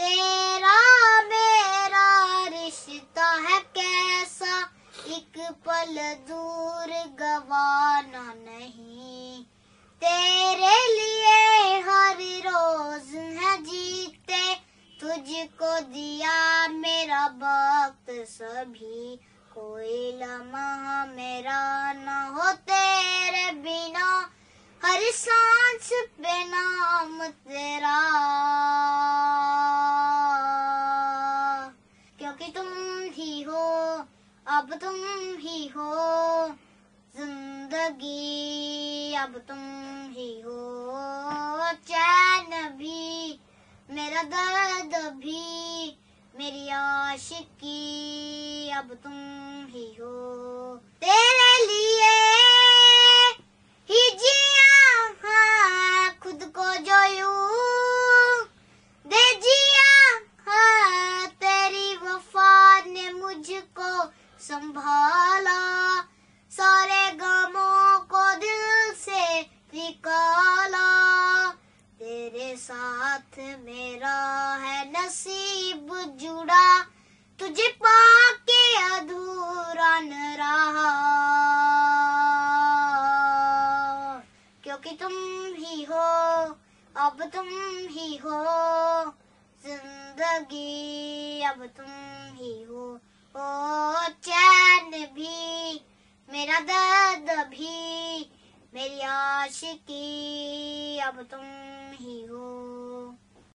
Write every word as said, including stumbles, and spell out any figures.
तेरा मेरा रिश्ता है कैसा, एक पल दूर गवाना नहीं। तेरे लिए हर रोज है जीते, तुझको दिया मेरा वक्त सभी। कोई लम्हा मेरा न हो तेरे बिना, हर सांस पे नाम तेरा। क्योंकि तुम ही हो, अब तुम ही हो जिंदगी, अब तुम ही हो चैन भी, मेरा दर्द भी, मेरी आशिकी, अब तुम ही हो। तेरे लिए ही जिया हाँ, खुद को जो यूं दे जिया हाँ, तेरी वफा ने मुझको संभाला, सारे गमों को दिल से निकाला। तेरे साथ मेरा है नसीब जुड़ा, तुझे पाके अधूरा न रहा। क्योंकि तुम ही हो, अब तुम ही हो जिंदगी, अब तुम ही हो। ओ चैन भी, मेरा दर्द भी, मेरी आशिकी, अब तुम ही हो।